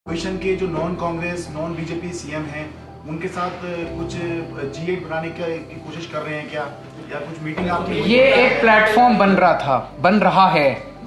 Opposition के जो non Congress non BJP CM हैं उनके साथ कुछ G8 बनाने की कोशिश कर रहे हैं क्या, या कुछ मीटिंग आपकी? ये एक प्लेटफॉर्म बन रहा है।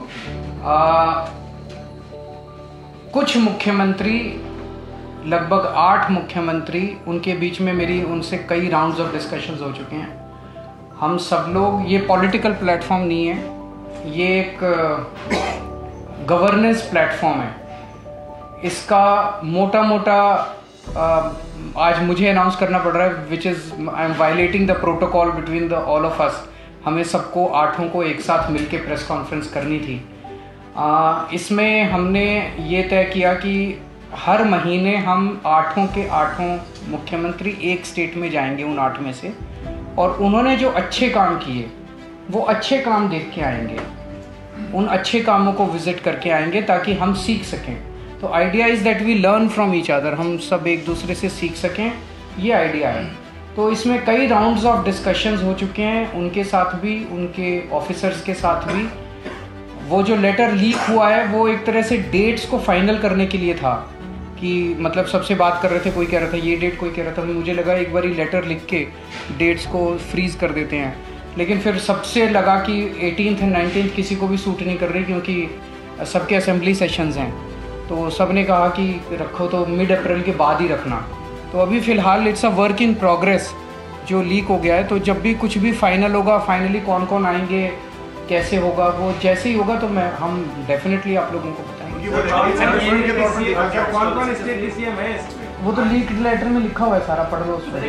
कुछ मुख्यमंत्री, लगभग 8 मुख्यमंत्री, उनके बीच में मेरी उनसे कई राउंड्स ऑफ डिस्कशंस हो चुके हैं। हम सब लोग, ये पॉलिटिकल प्लेटफॉर्म नहीं है, ये एक गवर्नेंस प्लेटफॉर्म है। इसका मोटा मोटा आज मुझे अनाउंस करना पड़ रहा है, which is I am violating the protocol between the all of us. हमें सबको 8 को एक साथ मिलके प्रेस कॉन्फ्रेंस करनी थी। इसमें हमने ये तय किया कि हर महीने हम 8 के 8 मुख्यमंत्री एक स्टेट में जाएंगे, उन 8 में से, और उन्होंने जो अच्छे काम किए वो अच्छे काम देख के आएंगे, उन अच्छे कामों को विजिट करके आएंगे ताकि हम सीख सकें। तो idea is that we learn from each other, हम सब एक दूसरे से सीख सकें, ये आइडिया है। तो इसमें कई राउंड्स ऑफ डिस्कशंस हो चुके हैं, उनके साथ भी, उनके ऑफिसर्स के साथ भी। वो जो लेटर लीक हुआ है वो एक तरह से डेट्स को फाइनल करने के लिए था, कि मतलब सबसे बात कर रहे थे, कोई कह रहा था ये डेट, कोई कह रहा था, मुझे लगा एक बार लेटर लिख के डेट्स को फ्रीज़ कर देते हैं। लेकिन फिर सबसे लगा कि 18th और 19th किसी को भी सूट नहीं कर रही, क्योंकि सबके असेंबली सेशंस हैं। तो सब ने कहा कि रखो तो मिड अप्रैल के बाद ही रखना। तो अभी फ़िलहाल it's a work in progress जो लीक हो गया है। तो जब भी कुछ भी फाइनल होगा, फाइनली कौन कौन आएंगे, कैसे होगा, वो जैसे ही होगा तो हम डेफिनेटली आप लोगों को बताएंगे। वो तो लीक लेटर में लिखा हुआ है सारा, पढ़ लो उसमें।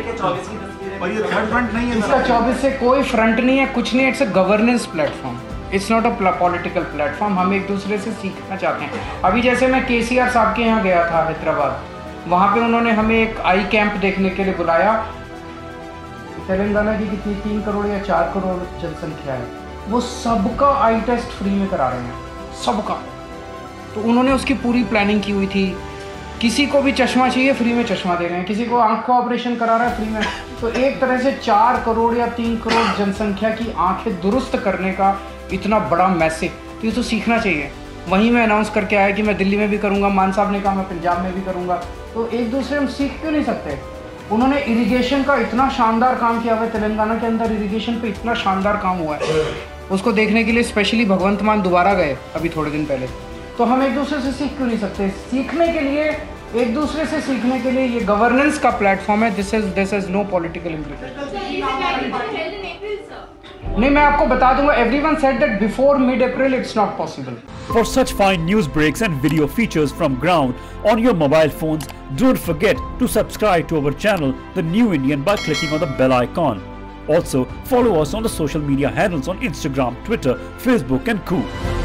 इसका 24 से कोई फ्रंट नहीं है, कुछ नहीं है। It's a governance platform, it's not a political platform. हम एक दूसरे से सीखना चाहते हैं। अभी जैसे मैं KCR साहब के यहाँ गया था हैदराबाद, वहाँ पे उन्होंने हमें एक आई कैंप देखने के लिए बुलाया। तेलंगाना की कितनी 3 करोड़ या 4 करोड़ जनसंख्या है, वो सबका आई टेस्ट फ्री में करा रहे हैं, सबका। तो उन्होंने उसकी पूरी प्लानिंग की हुई थी। किसी को भी चश्मा चाहिए, फ्री में चश्मा दे रहे हैं। किसी को आँख का ऑपरेशन करा रहा है, फ्री में। तो एक तरह से 4 करोड़ या 3 करोड़ जनसंख्या की आँखें दुरुस्त करने का इतना बड़ा मैसेज, तो ये तो सीखना चाहिए। वहीं मैं अनाउंस करके आया कि मैं दिल्ली में भी करूँगा, मान साहब ने कहा मैं पंजाब में भी करूँगा। तो एक दूसरे हम सीख क्यों नहीं सकते? उन्होंने इरिगेशन का इतना शानदार काम किया हुआ है, तेलंगाना के अंदर इरिगेशन पे इतना शानदार काम हुआ है, उसको देखने के लिए स्पेशली भगवंत मान दोबारा गए अभी थोड़े दिन पहले। तो हम एक दूसरे से सीख क्यों नहीं सकते? सीखने के लिए, एक दूसरे से सीखने के लिए ये गवर्नेंस का प्लेटफॉर्म है। This is no political implication. नहीं, मैं आपको बता दूंगा। Everyone said that before mid April it's not possible. For such fine news breaks and video features from ground on your mobile phones, don't forget to subscribe to our channel, The New Indian, by clicking on the bell icon. Also, follow us on the social media handles on Instagram, Twitter, Facebook and Coup.